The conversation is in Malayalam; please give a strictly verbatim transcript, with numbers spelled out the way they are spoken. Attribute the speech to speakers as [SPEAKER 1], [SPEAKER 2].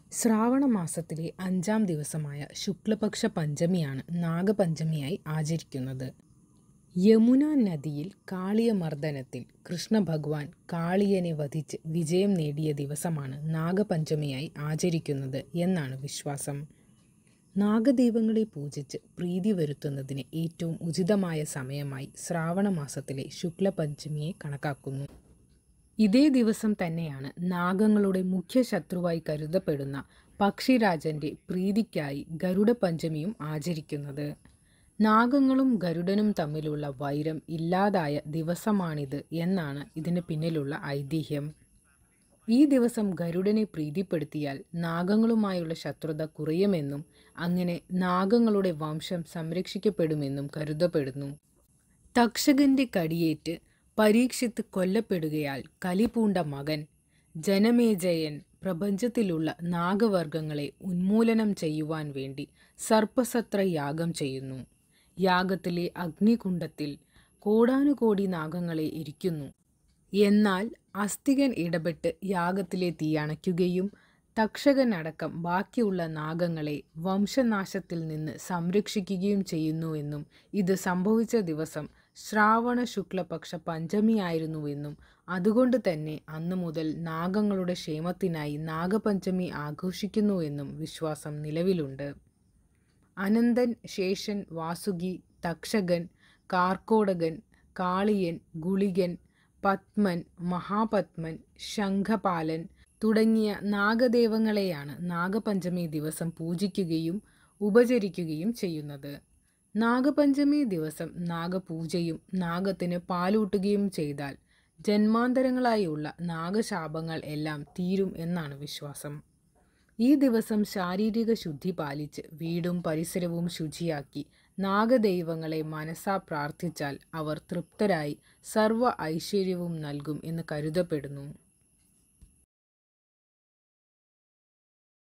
[SPEAKER 1] ശ്രാവണ മാസത്തിലെ അഞ്ചാം ദിവസമായ ശുക്ലപക്ഷ പഞ്ചമിയാണ് നാഗപഞ്ചമിയായി ആചരിക്കുന്നത്. യമുനാ നദിയിൽ കാളിയമർദ്ദനത്തിൽ കൃഷ്ണഭഗവാൻ കാളിയനെ വധിച്ച് വിജയം നേടിയ ദിവസമാണ് നാഗപഞ്ചമിയായി ആചരിക്കുന്നത് എന്നാണ് വിശ്വാസം. നാഗദൈവങ്ങളെ പൂജിച്ച് പ്രീതി വരുത്തുന്നതിന് ഏറ്റവും ഉചിതമായ സമയമായി ശ്രാവണ മാസത്തിലെ ശുക്ലപഞ്ചമിയെ കണക്കാക്കുന്നു. ഇതേ ദിവസം തന്നെയാണ് നാഗങ്ങളുടെ മുഖ്യ ശത്രുവായി കരുതപ്പെടുന്ന പക്ഷിരാജന്റെ പ്രീതിക്കായി ഗരുഡ പഞ്ചമിയും ആചരിക്കുന്നത്. നാഗങ്ങളും ഗരുഡനും തമ്മിലുള്ള വൈരം ഇല്ലാതായ ദിവസമാണിത് എന്നാണ് ഇതിന് പിന്നിലുള്ള ഐതിഹ്യം. ഈ ദിവസം ഗരുഡനെ പ്രീതിപ്പെടുത്തിയാൽ നാഗങ്ങളുമായുള്ള ശത്രുത കുറയുമെന്നും അങ്ങനെ നാഗങ്ങളുടെ വംശം സംരക്ഷിക്കപ്പെടുമെന്നും കരുതപ്പെടുന്നു. തക്ഷകന്റെ കടിയേറ്റ് പരീക്ഷിത്ത് കൊല്ലപ്പെടുകയാൽ കലിപൂണ്ട മകൻ ജനമേജയൻ പ്രപഞ്ചത്തിലുള്ള നാഗവർഗങ്ങളെ ഉന്മൂലനം ചെയ്യുവാൻ വേണ്ടി സർപ്പസത്ര യാഗം ചെയ്യുന്നു. യാഗത്തിലെ അഗ്നികുണ്ഡത്തിൽ കോടാനുകോടി നാഗങ്ങളെ എരിക്കുന്നു. എന്നാൽ അസ്തികൻ ഇടപെട്ട് യാഗത്തിലെ തീ അണയ്ക്കുകയും തക്ഷകനടക്കം ബാക്കിയുള്ള നാഗങ്ങളെ വംശനാശത്തിൽ നിന്ന് സംരക്ഷിക്കുകയും ചെയ്യുന്നുവെന്നും ഇത് സംഭവിച്ച ദിവസം ശ്രാവണ ശുക്ലപക്ഷ പഞ്ചമിയായിരുന്നുവെന്നും അതുകൊണ്ട് തന്നെ അന്നു മുതൽ നാഗങ്ങളുടെ ക്ഷേമത്തിനായി നാഗപഞ്ചമി ആഘോഷിക്കുന്നുവെന്നും വിശ്വാസം നിലവിലുണ്ട്. അനന്തൻ, ശേഷൻ, വാസുകി, തക്ഷകൻ, കാർക്കോടകൻ, കാളിയൻ, ഗുളികൻ, പത്മൻ, മഹാപത്മൻ, ശംഖപാലൻ തുടങ്ങിയ നാഗദേവങ്ങളെയാണ് നാഗപഞ്ചമി ദിവസം പൂജിക്കുകയും ഉപചരിക്കുകയും ചെയ്യുന്നത്. നാഗപഞ്ചമി ദിവസം നാഗപൂജയും നാഗത്തിന് പാലൂട്ടുകയും ചെയ്താൽ ജന്മാന്തരങ്ങളായുള്ള നാഗശാപങ്ങൾ എല്ലാം തീരും എന്നാണ് വിശ്വാസം. ഈ ദിവസം ശാരീരിക ശുദ്ധി പാലിച്ച് വീടും പരിസരവും ശുചിയാക്കി നാഗദൈവങ്ങളെ മനസാ പ്രാർത്ഥിച്ചാൽ അവർ തൃപ്തരായി സർവ്വ ഐശ്വര്യവും നൽകും എന്ന് കരുതപ്പെടുന്നു.